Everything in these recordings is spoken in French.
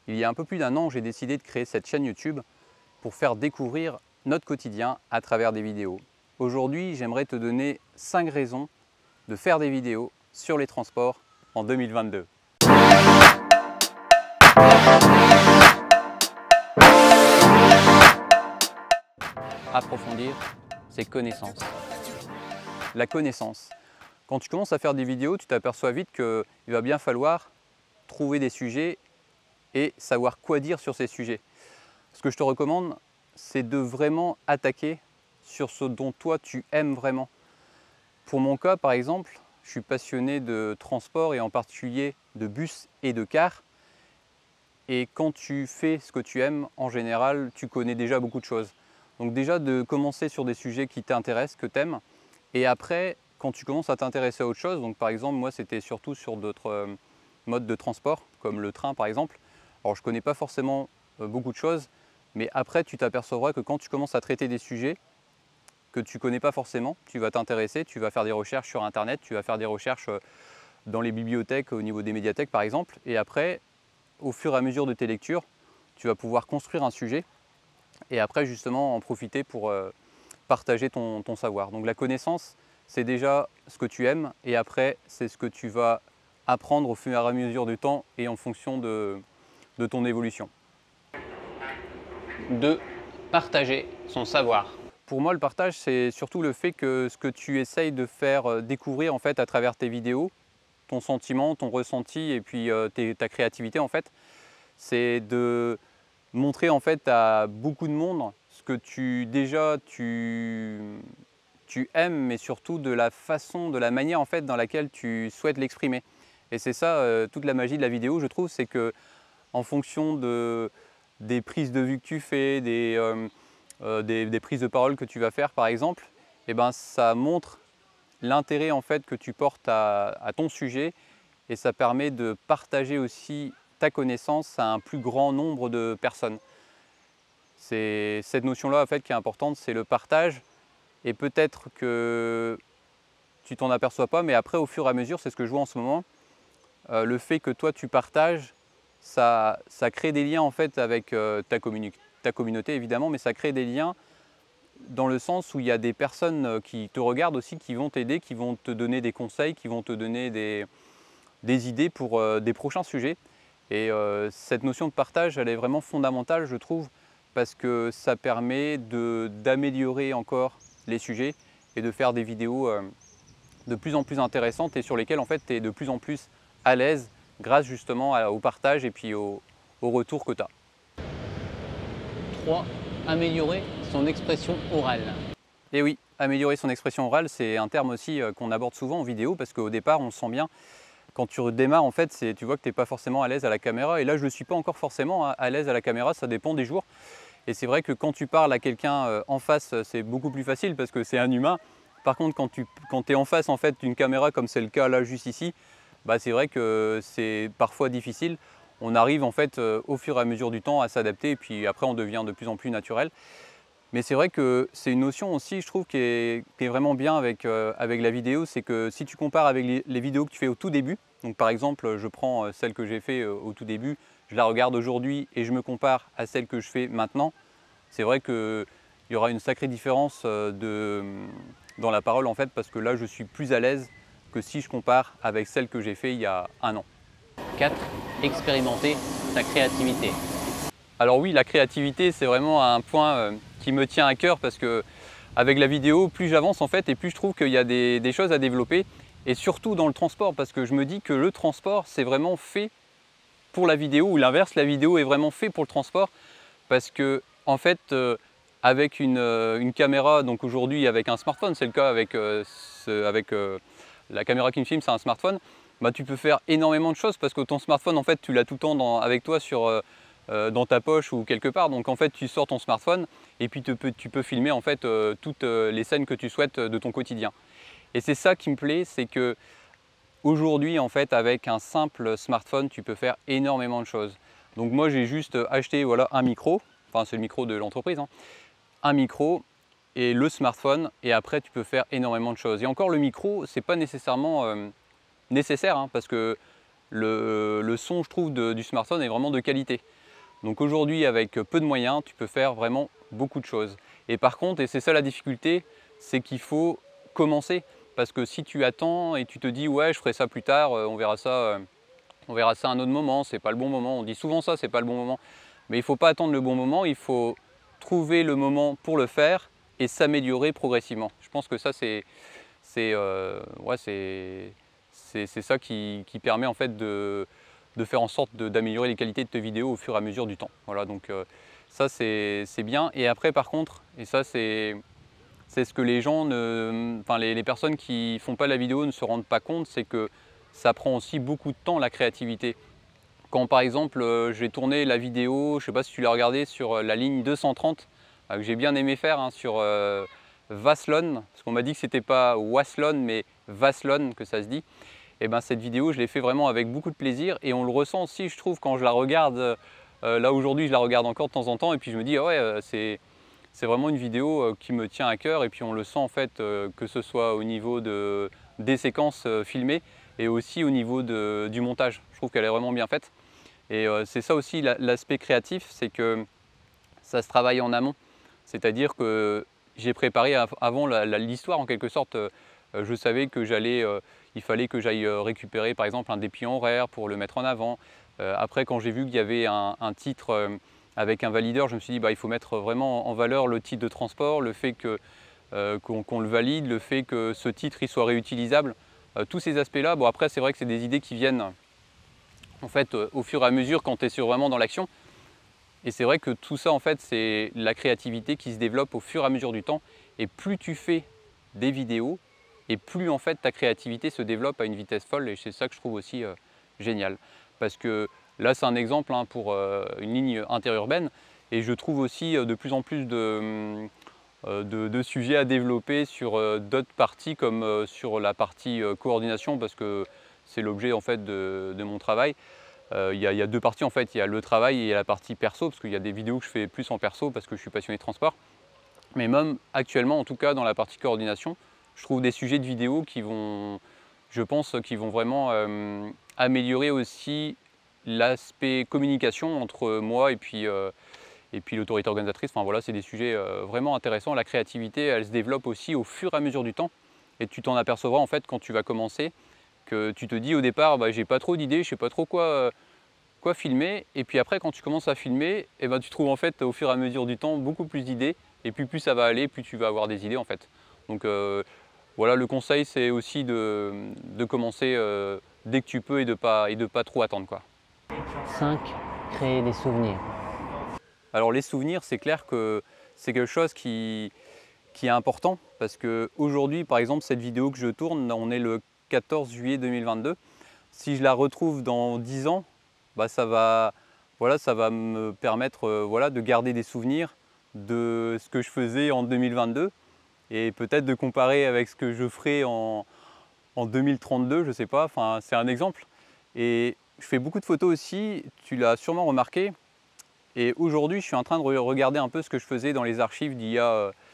il y a un peu plus d'un an, j'ai décidé de créer cette chaîne YouTube pour faire découvrir notre quotidien à travers des vidéos. Aujourd'hui, j'aimerais te donner 5 raisons de faire des vidéos sur les transports en 2022. Approfondir ses connaissances. La connaissance. Quand tu commences à faire des vidéos, tu t'aperçois vite qu'il va bien falloir trouver des sujets et savoir quoi dire sur ces sujets. Ce que je te recommande, c'est de vraiment attaquer sur ce dont toi tu aimes vraiment. Pour mon cas, par exemple, je suis passionné de transport et en particulier de bus et de cars. Et quand tu fais ce que tu aimes, en général, tu connais déjà beaucoup de choses. Donc déjà de commencer sur des sujets qui t'intéressent, que tu aimes. Et après, quand tu commences à t'intéresser à autre chose, donc par exemple, moi c'était surtout sur d'autres modes de transport, comme le train par exemple. Alors je ne connais pas forcément beaucoup de choses, mais après tu t'apercevras que quand tu commences à traiter des sujets que tu ne connais pas forcément, tu vas t'intéresser, tu vas faire des recherches sur internet, tu vas faire des recherches dans les bibliothèques, au niveau des médiathèques par exemple, et après, au fur et à mesure de tes lectures, tu vas pouvoir construire un sujet et après justement en profiter pour partager ton savoir. Donc la connaissance, c'est déjà ce que tu aimes et après c'est ce que tu vas apprendre au fur et à mesure du temps et en fonction de ton évolution. 2. Partager son savoir. Pour moi, le partage, c'est surtout le fait que ce que tu essayes de faire découvrir en fait à travers tes vidéos, ton sentiment, ton ressenti et puis ta créativité en fait, c'est de montrer en fait à beaucoup de monde ce que tu aimes, mais surtout de la façon, de la manière en fait dans laquelle tu souhaites l'exprimer. Et c'est ça toute la magie de la vidéo, je trouve, c'est que en fonction des prises de vue que tu fais, des prises de parole que tu vas faire par exemple, et ben, ça montre l'intérêt en fait que tu portes à ton sujet et ça permet de partager aussi ta connaissance à un plus grand nombre de personnes. C'est cette notion-là en fait qui est importante, c'est le partage et peut-être que tu t'en aperçois pas, mais après au fur et à mesure, c'est ce que je vois en ce moment, le fait que toi tu partages, ça crée des liens en fait avec ta communauté évidemment, mais ça crée des liens dans le sens où il y a des personnes qui te regardent aussi, qui vont t'aider, qui vont te donner des conseils, qui vont te donner des idées pour des prochains sujets. Et cette notion de partage, elle est vraiment fondamentale, je trouve, parce que ça permet d'améliorer encore les sujets et de faire des vidéos de plus en plus intéressantes et sur lesquelles en fait, tu es de plus en plus à l'aise grâce justement au partage et puis au retour que tu as. 3. Améliorer son expression orale. Et oui, améliorer son expression orale, c'est un terme aussi qu'on aborde souvent en vidéo parce qu'au départ, on le sent bien. Quand tu redémarres, en fait, tu vois que tu n'es pas forcément à l'aise à la caméra. Et là, je ne suis pas encore forcément à l'aise à la caméra, ça dépend des jours. Et c'est vrai que quand tu parles à quelqu'un en face, c'est beaucoup plus facile parce que c'est un humain. Par contre, quand tu es en face en fait, d'une caméra, comme c'est le cas là juste ici, bah, c'est vrai que c'est parfois difficile. On arrive en fait au fur et à mesure du temps à s'adapter et puis après on devient de plus en plus naturel. Mais c'est vrai que c'est une notion aussi, je trouve, qui est vraiment bien avec la vidéo, c'est que si tu compares avec les vidéos que tu fais au tout début, donc par exemple, je prends celle que j'ai fait au tout début, je la regarde aujourd'hui et je me compare à celle que je fais maintenant, c'est vrai qu'il y aura une sacrée différence dans la parole en fait, parce que là, je suis plus à l'aise que si je compare avec celle que j'ai fait il y a un an. 4. Expérimenter sa créativité. Alors oui, la créativité, c'est vraiment un point qui me tient à cœur parce que avec la vidéo, plus j'avance en fait et plus je trouve qu'il y a des choses à développer et surtout dans le transport parce que je me dis que le transport, c'est vraiment fait pour la vidéo ou l'inverse, la vidéo est vraiment fait pour le transport parce que en fait, avec une caméra, donc aujourd'hui avec un smartphone, c'est le cas avec, la caméra qui me filme, c'est un smartphone, bah, tu peux faire énormément de choses parce que ton smartphone, en fait, tu l'as tout le temps avec toi dans ta poche ou quelque part. Donc en fait, tu sors ton smartphone et puis tu peux filmer en fait toutes les scènes que tu souhaites de ton quotidien. Et c'est ça qui me plaît, c'est que aujourd'hui, en fait, avec un simple smartphone, tu peux faire énormément de choses. Donc moi, j'ai juste acheté voilà, un micro, enfin c'est le micro de l'entreprise, hein, un micro et le smartphone et après tu peux faire énormément de choses. Et encore le micro, c'est pas nécessairement nécessaire hein, parce que le son, je trouve, du smartphone est vraiment de qualité. Donc aujourd'hui, avec peu de moyens, tu peux faire vraiment beaucoup de choses. Et par contre, et c'est ça la difficulté, c'est qu'il faut commencer. Parce que si tu attends et tu te dis ouais, je ferai ça plus tard, on verra ça à un autre moment, c'est pas le bon moment. On dit souvent ça, c'est pas le bon moment. Mais il ne faut pas attendre le bon moment, il faut trouver le moment pour le faire et s'améliorer progressivement. Je pense que ça, c'est ça qui permet en fait de faire en sorte d'améliorer les qualités de tes vidéos au fur et à mesure du temps. Voilà, donc ça c'est bien. Et après par contre, et ça c'est ce que les gens, les personnes qui ne font pas la vidéo ne se rendent pas compte, c'est que ça prend aussi beaucoup de temps la créativité. Quand par exemple j'ai tourné la vidéo, je ne sais pas si tu l'as regardé sur la ligne 230, que j'ai bien aimé faire sur Vaslon, parce qu'on m'a dit que c'était pas Waslon mais Vaslon que ça se dit. Et ben cette vidéo je l'ai fait vraiment avec beaucoup de plaisir et on le ressent aussi je trouve quand je la regarde. Là aujourd'hui je la regarde encore de temps en temps et puis je me dis ah ouais c'est vraiment une vidéo qui me tient à cœur et puis on le sent en fait que ce soit au niveau des séquences filmées et aussi au niveau du montage. Je trouve qu'elle est vraiment bien faite et c'est ça aussi l'aspect créatif, c'est que ça se travaille en amont. C'est-à-dire que j'ai préparé avant l'histoire en quelque sorte. Je savais que il fallait que j'aille récupérer par exemple un dépliant horaire pour le mettre en avant. Après quand j'ai vu qu'il y avait un titre avec un valideur, je me suis dit bah, il faut mettre vraiment en valeur le titre de transport, le fait qu'on le valide, le fait que ce titre il soit réutilisable. Tous ces aspects-là, bon après c'est vrai que c'est des idées qui viennent en fait au fur et à mesure quand tu es vraiment dans l'action. Et c'est vrai que tout ça, en fait, c'est la créativité qui se développe au fur et à mesure du temps. Et plus tu fais des vidéos, et plus en fait ta créativité se développe à une vitesse folle. Et c'est ça que je trouve aussi génial. Parce que là, c'est un exemple pour une ligne interurbaine. Et je trouve aussi de plus en plus de sujets à développer sur d'autres parties, comme sur la partie coordination, parce que c'est l'objet en fait de mon travail. Il y a deux parties en fait, il y a le travail et il y a la partie perso, parce qu'il y a des vidéos que je fais plus en perso parce que je suis passionné de transport. Mais même actuellement, en tout cas dans la partie coordination, je trouve des sujets de vidéos qui vont, je pense, qui vont vraiment améliorer aussi l'aspect communication entre moi et puis l'autorité organisatrice. Enfin voilà, c'est des sujets vraiment intéressants. La créativité, elle se développe aussi au fur et à mesure du temps. Et tu t'en apercevras en fait quand tu vas commencer, que tu te dis au départ, bah, j'ai pas trop d'idées, je sais pas trop quoi filmer. Et puis après, quand tu commences à filmer, et ben, tu trouves en fait au fur et à mesure du temps beaucoup plus d'idées. Et puis plus ça va aller, plus tu vas avoir des idées en fait. Donc voilà, le conseil c'est aussi de commencer dès que tu peux et de pas trop attendre, quoi. 5. Créer des souvenirs. Alors les souvenirs, c'est clair que c'est quelque chose qui est important parce qu'aujourd'hui, par exemple, cette vidéo que je tourne, on est le 14 juillet 2022. Si je la retrouve dans 10 ans, bah, ça va me permettre de garder des souvenirs de ce que je faisais en 2022 et peut-être de comparer avec ce que je ferai en 2032, je ne sais pas, enfin, c'est un exemple. Et je fais beaucoup de photos aussi, tu l'as sûrement remarqué. Et aujourd'hui, je suis en train de regarder un peu ce que je faisais dans les archives d'il y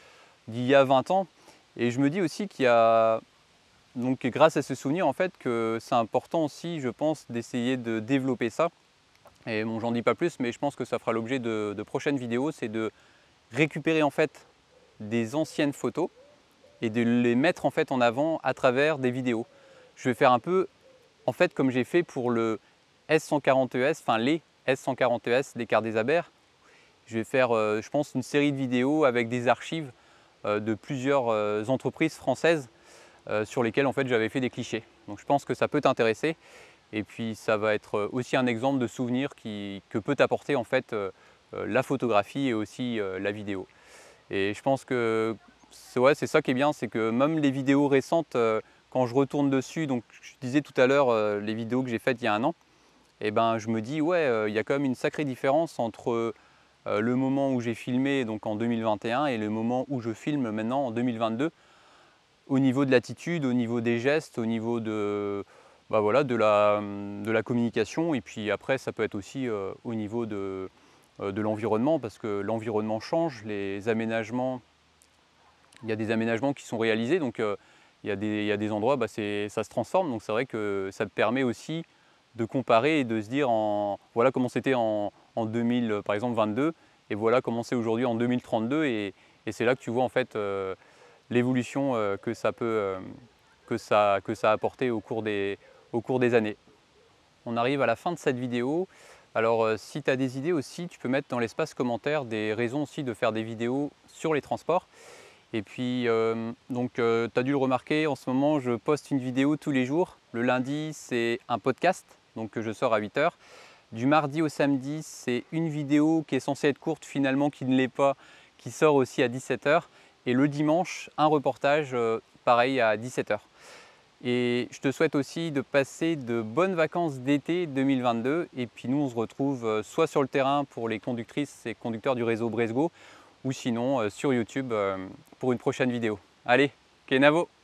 a 20 ans. Et je me dis aussi qu'il y a, donc grâce à ce souvenir, en fait, que c'est important aussi, je pense, d'essayer de développer ça. Et bon, j'en dis pas plus, mais je pense que ça fera l'objet de prochaines vidéos, c'est de récupérer en fait des anciennes photos et de les mettre en fait en avant à travers des vidéos. Je vais faire un peu, en fait, comme j'ai fait pour le S140ES, enfin les S140ES des Quart des Abers. Je vais faire, je pense, une série de vidéos avec des archives de plusieurs entreprises françaises sur lesquelles en fait j'avais fait des clichés. Donc je pense que ça peut t'intéresser. Et puis ça va être aussi un exemple de souvenir que peut t'apporter en fait la photographie et aussi la vidéo. Et je pense que c'est ça qui est bien, c'est que même les vidéos récentes, quand je retourne dessus, donc je disais tout à l'heure les vidéos que j'ai faites il y a un an, et ben je me dis ouais, il y a quand même une sacrée différence entre le moment où j'ai filmé donc en 2021 et le moment où je filme maintenant en 2022, au niveau de l'attitude, au niveau des gestes, au niveau bah voilà, de la communication, et puis après ça peut être aussi au niveau de l'environnement, parce que l'environnement change, les aménagements, il y a des aménagements qui sont réalisés, donc il y a des endroits, bah, ça se transforme, donc c'est vrai que ça te permet aussi comparer et de se dire voilà comment c'était en 2000 par exemple 22 et voilà comment c'est aujourd'hui en 2032 et c'est là que tu vois en fait l'évolution que ça a apporté au cours des années. On arrive à la fin de cette vidéo. Alors si tu as des idées aussi, tu peux mettre dans l'espace commentaire des raisons aussi de faire des vidéos sur les transports. Et puis tu as dû le remarquer, en ce moment je poste une vidéo tous les jours. Le lundi c'est un podcast donc que je sors à 8 h. Du mardi au samedi c'est une vidéo qui est censée être courte finalement qui ne l'est pas, qui sort aussi à 17 h. Et le dimanche un reportage pareil à 17 h. Et je te souhaite aussi de passer de bonnes vacances d'été 2022 et puis nous on se retrouve soit sur le terrain pour les conductrices et conducteurs du réseau Bresgo ou sinon sur YouTube pour une prochaine vidéo. Allez, Kenavo!